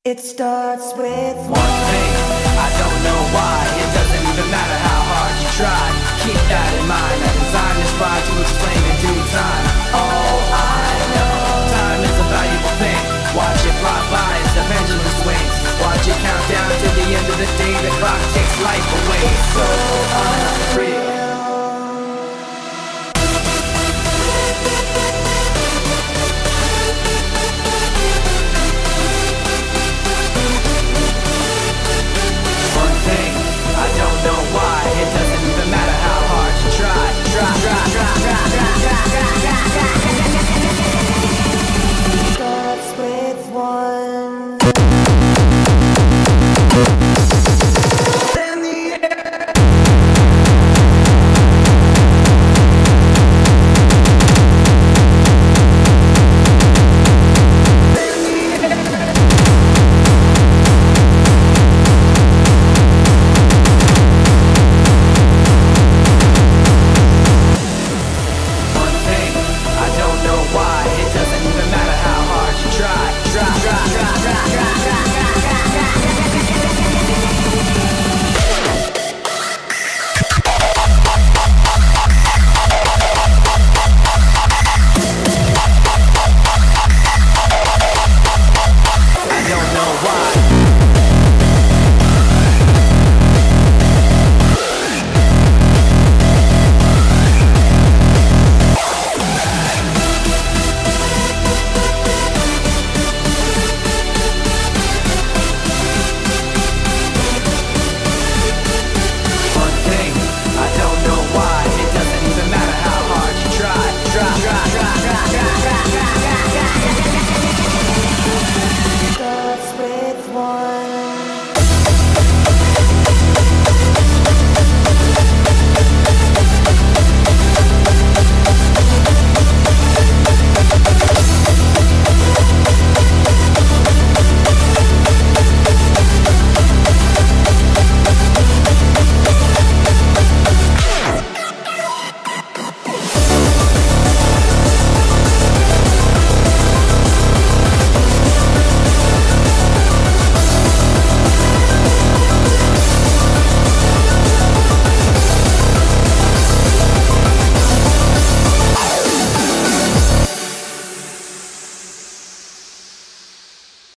It starts with one thing, I don't know why. It doesn't even matter how hard you try. Keep that in mind, I designed this rhyme to explain in due time. All I know, time is a valuable thing. Watch it fly by as the pendulum swings. Watch it count down to the end of the day. The clock takes life away. It's so unreal.